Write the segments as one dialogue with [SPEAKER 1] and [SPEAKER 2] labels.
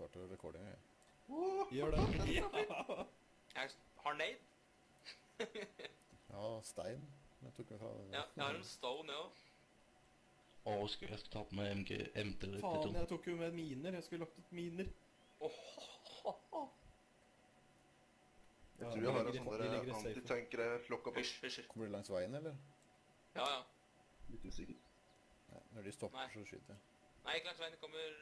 [SPEAKER 1] starter recordingen, jeg.
[SPEAKER 2] Gjør det. Ja.
[SPEAKER 3] Jeg har nade.
[SPEAKER 1] Ja, stein. Jeg tok meg fra det.
[SPEAKER 3] Ja, jeg har en stone, ja.
[SPEAKER 4] Åh, jeg skal ta på meg MT.
[SPEAKER 2] Faen, jeg tok jo med miner. Jeg skulle lagt ut miner.
[SPEAKER 5] Jeg tror jeg har en sånn der antitankere-flokka på.
[SPEAKER 3] Hysj.
[SPEAKER 1] Kommer de langs veien, eller?
[SPEAKER 3] Ja, ja.
[SPEAKER 5] Litt usikker.
[SPEAKER 1] Nei, når de stopper,
[SPEAKER 3] Nei.
[SPEAKER 1] så skyter jeg.
[SPEAKER 3] Nei, ikke langs veien, det kommer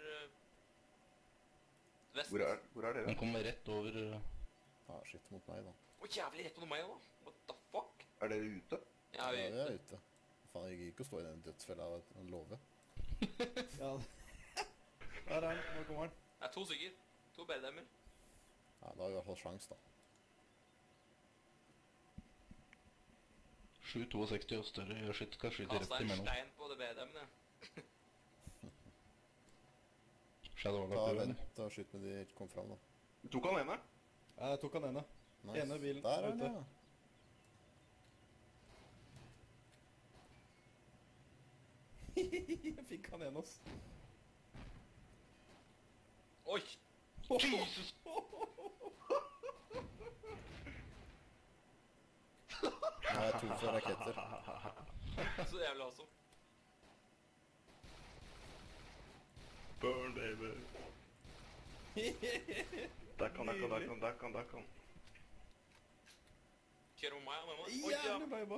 [SPEAKER 3] vest.
[SPEAKER 5] Hvor er dere?
[SPEAKER 4] Han kommer rett over...
[SPEAKER 1] Ah, shit mot meg, da.
[SPEAKER 3] Jævlig rett på meg, da. What the fuck?
[SPEAKER 5] Er dere ute?
[SPEAKER 3] Ja, vi
[SPEAKER 1] Ja,
[SPEAKER 3] er
[SPEAKER 1] vi er
[SPEAKER 3] ute.
[SPEAKER 1] ute. Faen, jeg gikk ikke å stå i den dødsfella av en låve.
[SPEAKER 2] Ja. Der er han. Nå kommer han.
[SPEAKER 3] Det er 2 stykker. 2 bedemmer.
[SPEAKER 1] Ja, da har vi i hvert fall sjans, da.
[SPEAKER 4] 762 og større. Jeg skal skyte rett
[SPEAKER 3] Kastet en
[SPEAKER 4] imellom.
[SPEAKER 3] stein på det bedemmene.
[SPEAKER 4] Shadow
[SPEAKER 1] Ta
[SPEAKER 4] Warlock.
[SPEAKER 1] vent og skyt med de ikke kom fram, da.
[SPEAKER 5] Du tok han ene?
[SPEAKER 2] Ja, jeg tok han ene.
[SPEAKER 1] Nice.
[SPEAKER 2] Ene bilen
[SPEAKER 1] Der er
[SPEAKER 2] ute.
[SPEAKER 1] den, ja.
[SPEAKER 2] Jeg fikk han ene, ass.
[SPEAKER 3] Oi!
[SPEAKER 4] Jesus!
[SPEAKER 1] Nå er jeg to fra raketter.
[SPEAKER 3] Så jævlig awesome.
[SPEAKER 5] Burn, baby. Der kan.
[SPEAKER 3] Kjører mot meg, med meg. Oi, ja.
[SPEAKER 2] Jævlig baby.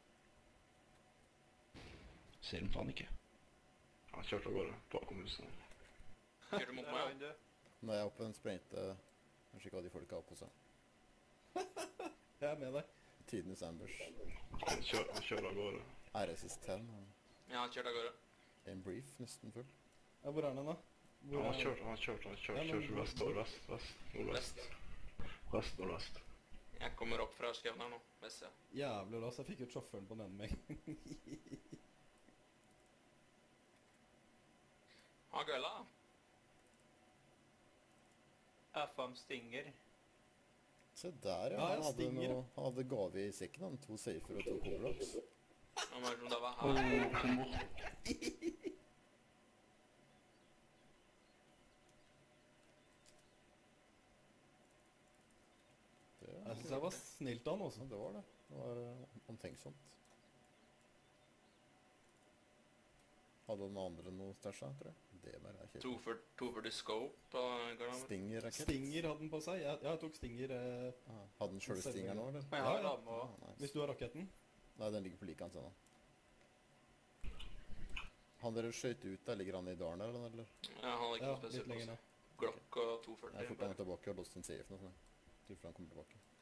[SPEAKER 4] Ser den faen ikke.
[SPEAKER 5] Han kjørte av gårde bakom huset.
[SPEAKER 3] Kjører mot meg.
[SPEAKER 1] Nå er jeg oppe en sprengte. Kanskje ikke hva de folka har på seg.
[SPEAKER 2] Jeg er med deg.
[SPEAKER 1] Tidenes ambush.
[SPEAKER 5] Han kjører av gårde.
[SPEAKER 1] RSS-10.
[SPEAKER 3] Ja, han kjørte av gårde.
[SPEAKER 1] En brief, nesten full.
[SPEAKER 2] Ja, hvor er han da? Hvor
[SPEAKER 5] Han
[SPEAKER 2] er
[SPEAKER 5] kjørte vest, nordvest.
[SPEAKER 3] Jeg kommer opp fra skauen her nå. Vest, ja.
[SPEAKER 2] Jævlig rass. Jeg fikk ut sjåføren på den ene med.
[SPEAKER 3] Han gølla.
[SPEAKER 6] FM Stinger.
[SPEAKER 1] Se der, ja.
[SPEAKER 2] Ja,
[SPEAKER 1] Han
[SPEAKER 2] jeg
[SPEAKER 1] hadde,
[SPEAKER 2] stinger,
[SPEAKER 1] noe, han hadde gave i sekken, han. 2 safer og 2 coverlocks.
[SPEAKER 3] Han var som det var her.
[SPEAKER 4] Kombo.
[SPEAKER 2] Jeg synes jeg var snilt av han også.
[SPEAKER 1] Ja, det var det. Det var omtenksomt. Hadde den andre noe stæsja, tror jeg. Det bare er kjedelig.
[SPEAKER 3] 240 scope på garnet.
[SPEAKER 1] Stinger-rakett.
[SPEAKER 2] Stinger hadde den på seg. Jeg tok Stinger.
[SPEAKER 1] Ah, hadde den sjøle stinger nå, eller?
[SPEAKER 6] Men jeg har
[SPEAKER 2] Ja, ja.
[SPEAKER 6] ramme og...
[SPEAKER 1] Ah, nice.
[SPEAKER 2] Hvis du har raketten.
[SPEAKER 1] Nei, den ligger på like hans ennå. Han dere skjøt ut der, ligger han i dalen der, eller?
[SPEAKER 3] Ja, han har ikke
[SPEAKER 2] Ja,
[SPEAKER 3] noe spesielt
[SPEAKER 2] litt
[SPEAKER 3] på
[SPEAKER 2] lenger
[SPEAKER 3] seg.
[SPEAKER 2] ned.
[SPEAKER 3] Glock og
[SPEAKER 1] Jeg får
[SPEAKER 3] 240.
[SPEAKER 1] komme tilbake og låse en safe nå, sånn. Tilfelle han kommer tilbake.